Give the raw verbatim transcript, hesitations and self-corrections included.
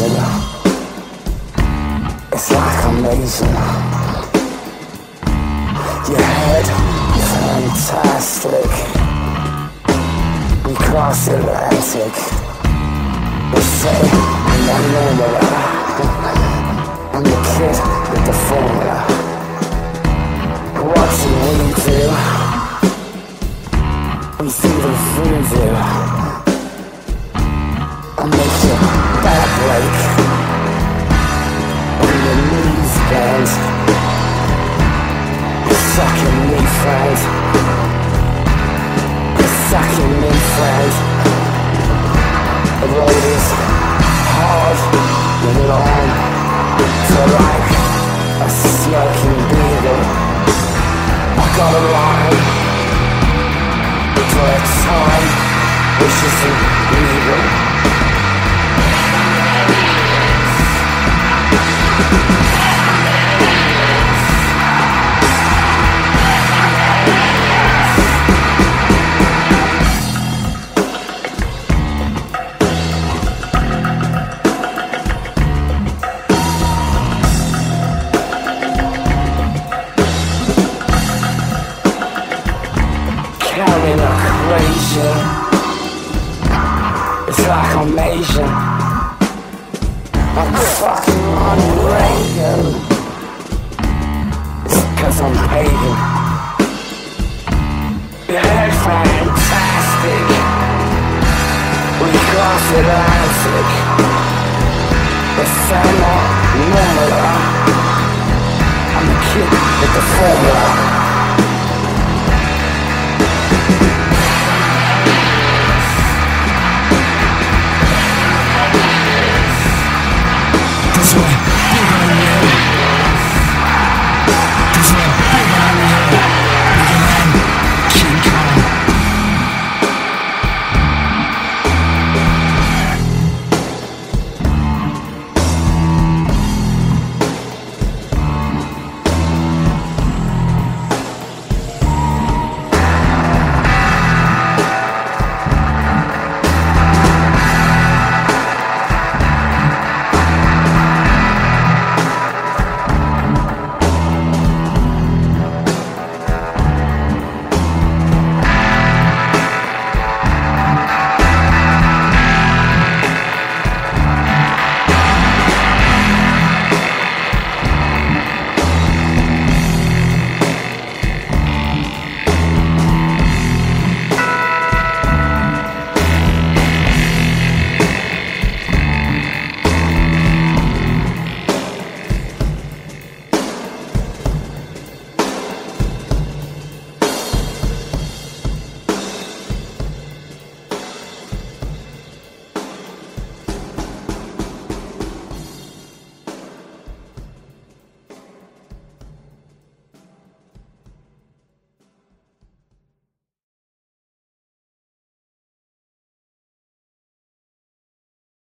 kid. It's like I'm Asian. Your head, fantastic. We cross the Atlantic. They say I'm not normal. I'm the kid with the formula. What do we do? We see the voodoo. I make your back break. When your knees bend. You're sucking me, friend. You're sucking me, friend. The road is hard and long. So like a smoking beetle, I got a line for a time which isn't legal. Carrying a equation. It's like I'm Asian. I'm fucking Ronald Reagan. It's cause I'm pagan. Your head fantastic. We cross the Atlantic. It's so not normal. I'm the kid with the formula.